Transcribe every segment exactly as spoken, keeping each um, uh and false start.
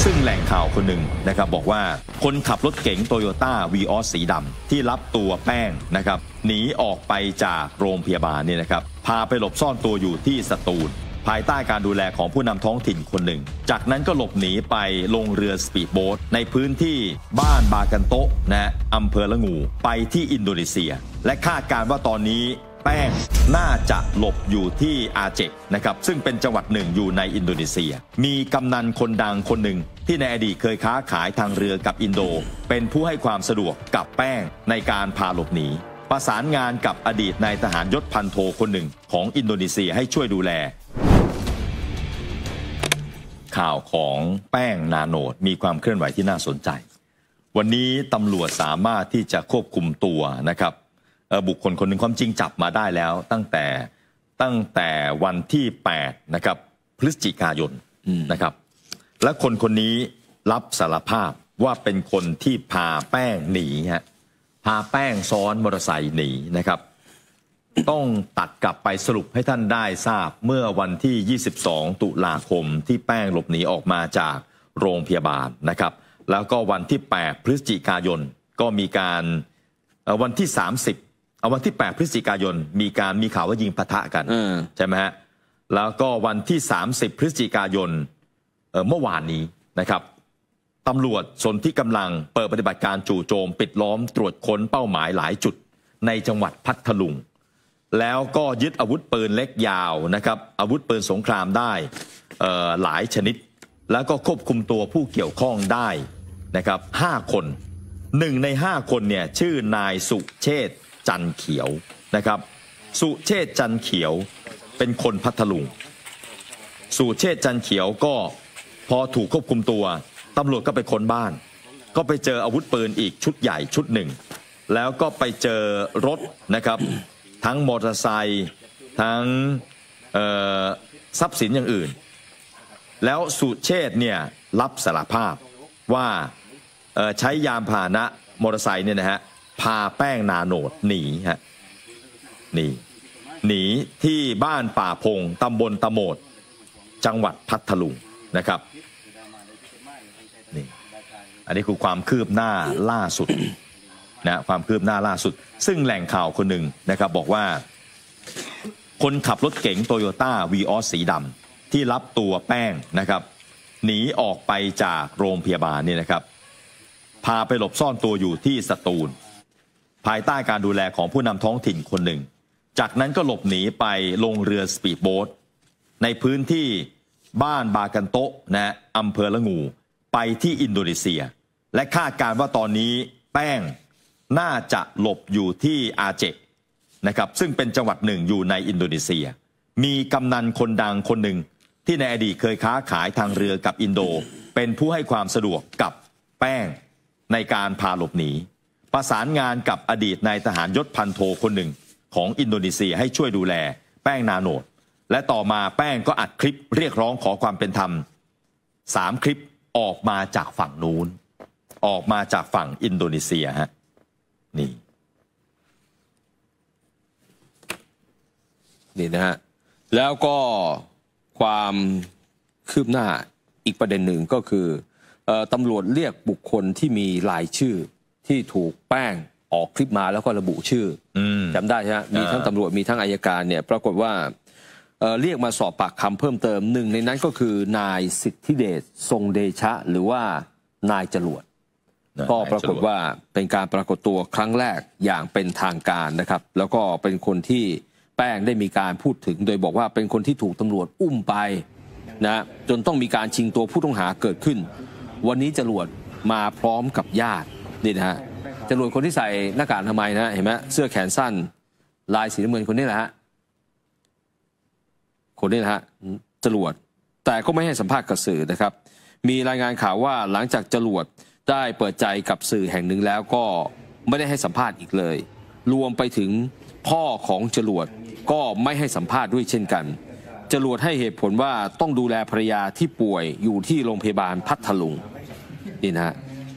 ซึ่งแหล่งข่าวคนหนึ่งนะครับบอกว่าคนขับรถเก๋งโตโยต้าวีออสสีดำที่รับตัวแป้งนะครับหนีออกไปจากโรงพยาบาลนี่นะครับพาไปหลบซ่อนตัวอยู่ที่สตูลภายใต้การดูแลของผู้นำท้องถิ่นคนหนึ่งจากนั้นก็หลบหนีไปลงเรือสปีดโบ๊ทในพื้นที่บ้านบากันโตะนะอำเภอละงูไปที่อินโดนีเซียและคาดการณ์ว่าตอนนี้แป้งน่าจะหลบอยู่ที่อาเจกนะครับซึ่งเป็นจังหวัดหนึ่งอยู่ในอินโดนีเซียมีกำนันคนดังคนหนึ่งที่ในอดีตเคยค้าขายทางเรือกับอินโดเป็นผู้ให้ความสะดวกกับแป้งในการพาหลบหนีประสานงานกับอดีตนายทหารยศพันโทคนหนึ่งของอินโดนีเซียให้ช่วยดูแลข่าวของแป้งนาโนดมีความเคลื่อนไหวที่น่าสนใจวันนี้ตำรวจสามารถที่จะควบคุมตัวนะครับบุคคลคนหนึ่งความจริงจับมาได้แล้วตั้งแต่ตั้งแต่วันที่แปดนะครับพฤศจิกายนนะครับและคนคนนี้รับสารภาพว่าเป็นคนที่พาแป้งหนีฮะพาแป้งซ้อนมอเตอร์ไซค์หนีนะครับต้องตัดกลับไปสรุปให้ท่านได้ทราบเมื่อวันที่ยี่สิบสองตุลาคมที่แป้งหลบหนีออกมาจากโรงพยาบาลนะครับแล้วก็วันที่แปดพฤศจิกายนก็มีการวันที่สามสิบเอาวันที่แปดพฤศจิกายนมีการมีข่าวว่ายิงปะทะกันใช่ไหมฮะแล้วก็วันที่สามสิบพฤศจิกายนเมื่อวานนี้นะครับตำรวจสนที่กำลังเปิดปฏิบัติการจู่โจมปิดล้อมตรวจค้นเป้าหมายหลายจุดในจังหวัดพัทลุงแล้วก็ยึดอาวุธปืนเล็กยาวนะครับอาวุธปืนสงครามได้หลายชนิดแล้วก็ควบคุมตัวผู้เกี่ยวข้องได้นะครับห้าคนหนึ่งในห้าคนเนี่ยชื่อนายสุเชษฐ์จันเขียวนะครับสุเชษฐ์จันเขียวเป็นคนพัทลุงสุเชษฐ์จันเขียวก็พอถูกควบคุมตัวตำรวจก็ไปค้นบ้านก็ไปเจออาวุธปืนอีกชุดใหญ่ชุดหนึ่งแล้วก็ไปเจอรถนะครับทั้งมอเตอร์ไซค์ทั้งทรัพย์สินอย่างอื่นแล้วสุเชษฐ์เนี่ยรับสารภาพว่าใช้ยานพาหนะมอเตอร์ไซค์เนี่ยนะฮะพาแป้งนาโนดหนีฮะหนีหนีที่บ้านป่าพงตำบลตะโหมดจังหวัดพัทลุงนะครับนี่อันนี้คือความคืบหน้าล่าสุดนะความคืบหน้าล่าสุดซึ่งแหล่งข่าวคนหนึ่งนะครับบอกว่าคนขับรถเก๋งโตโยต้าวีออสสีดำที่รับตัวแป้งนะครับหนีออกไปจากโรงพยาบาลนี่นะครับพาไปหลบซ่อนตัวอยู่ที่สตูลภายใต้การดูแลของผู้นำท้องถิ่นคนหนึ่งจากนั้นก็หลบหนีไปลงเรือสปีดโบ๊ทในพื้นที่บ้านบากันโตะนะอำเภอละงูไปที่อินโดนีเซียและคาดการณ์ว่าตอนนี้แป้งน่าจะหลบอยู่ที่อาเจกนะครับซึ่งเป็นจังหวัดหนึ่งอยู่ในอินโดนีเซียมีกำนันคนดังคนหนึ่งที่ในอดีตเคยค้าขายทางเรือกับอินโดเป็นผู้ให้ความสะดวกกับแป้งในการพาหลบหนีประสานงานกับอดีตนายทหารยศพันโทคนหนึ่งของอินโดนีเซียให้ช่วยดูแลแป้งนาโนดและต่อมาแป้งก็อัดคลิปเรียกร้องขอความเป็นธรรมสามคลิปออกมาจากฝั่งนู้นออกมาจากฝั่งอินโดนีเซียฮะนี่นี่นะฮะแล้วก็ความคืบหน้าอีกประเด็นหนึ่งก็คือตำรวจเรียกบุคคลที่มีรายชื่อที่ถูกแป้งออกคลิปมาแล้วก็ระบุชื่อจำได้ใช่ไหมมีทั้งตำรวจมีทั้งอัยการเนี่ยปรากฏว่าเ, เรียกมาสอบปากคำเพิ่มเติมหนึ่งในนั้นก็คือนายสิทธิเดชทรงเดชะหรือว่านายจรวดก็ปรากฏว่าเป็นการปรากฏตัวครั้งแรกอย่างเป็นทางการนะครับแล้วก็เป็นคนที่แป้งได้มีการพูดถึงโดยบอกว่าเป็นคนที่ถูกตำรวจอุ้มไปนะจนต้องมีการชิงตัวผู้ต้องหาเกิดขึ้นวันนี้จรวดมาพร้อมกับญาตินี่นะฮะจรวดคนที่ใส่หน้ากากอนามัยนะเห็นไหมเสื้อแขนสั้นลายสีน้ำเงินคนนี้แหละฮะคนนี้นะฮะจรวดแต่ก็ไม่ให้สัมภาษณ์กับสื่อนะครับมีรายงานข่าวว่าหลังจากจรวดได้เปิดใจกับสื่อแห่งหนึ่งแล้วก็ไม่ได้ให้สัมภาษณ์อีกเลยรวมไปถึงพ่อของจรวดก็ไม่ให้สัมภาษณ์ด้วยเช่นกันจรวดให้เหตุผลว่าต้องดูแลภรรยาที่ป่วยอยู่ที่โรงพยาบาลพัทลุงนี่นะฮะ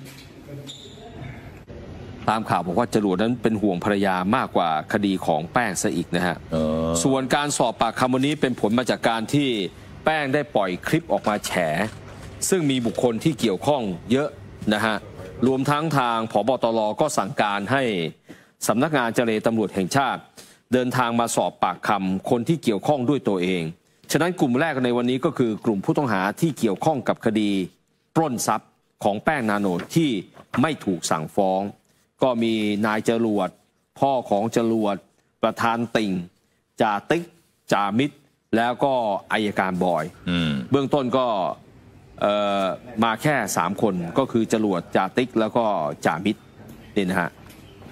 ตามข่าวบอกว่าจรวดนั้นเป็นห่วงภรรยามากกว่าคดีของแป้งซะอีกนะฮะส่วนการสอบปากคำวันนี้เป็นผลมาจากการที่แป้งได้ปล่อยคลิปออกมาแฉซึ่งมีบุคคลที่เกี่ยวข้องเยอะนะฮะรวมทั้งทางผบ.ตร.ก็สั่งการให้สำนักงานเจรตำรวจแห่งชาติเดินทางมาสอบปากคำคนที่เกี่ยวข้องด้วยตัวเองฉะนั้นกลุ่มแรกในวันนี้ก็คือกลุ่มผู้ต้องหาที่เกี่ยวข้องกับคดีปล้นทรัพย์ของแป้งนาโนตที่ไม่ถูกสั่งฟ้องก็มีนายจรวดพ่อของจรวดประธานติ่งจ่าติ๊กจ่ามิตรแล้วก็อัยการบอยเบื้องต้นก็มาแค่สามคนก็คือจรวดจ่าติ๊กแล้วก็จ่ามิตรนี่นะฮะ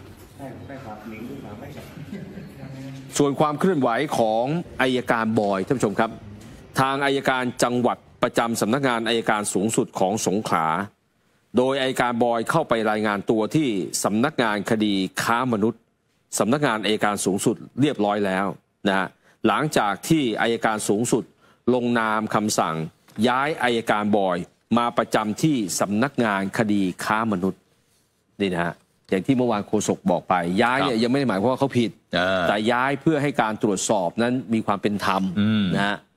ส่วนความเคลื่อนไหวของอัยการบอยท่านผู้ชมครับทางอัยการจังหวัดประจำสำนักงานอัยการสูงสุดของสงขลาโดยอัยการบอยเข้าไปรายงานตัวที่สำนักงานคดีค้ามนุษย์สำนักงานอัยการสูงสุดเรียบร้อยแล้วนะฮะหลังจากที่อัยการสูงสุดลงนามคำสั่งย้ายอัยการบอยมาประจำที่สำนักงานคดีค้ามนุษย์นี่นะฮะอย่างที่เมื่อวานโฆษกบอกไปย้ายเนี่ยยังไม่ได้หมายความว่าเขาผิดแต่ย้ายเพื่อให้การตรวจสอบนั้นมีความเป็นธรรมนะฮะ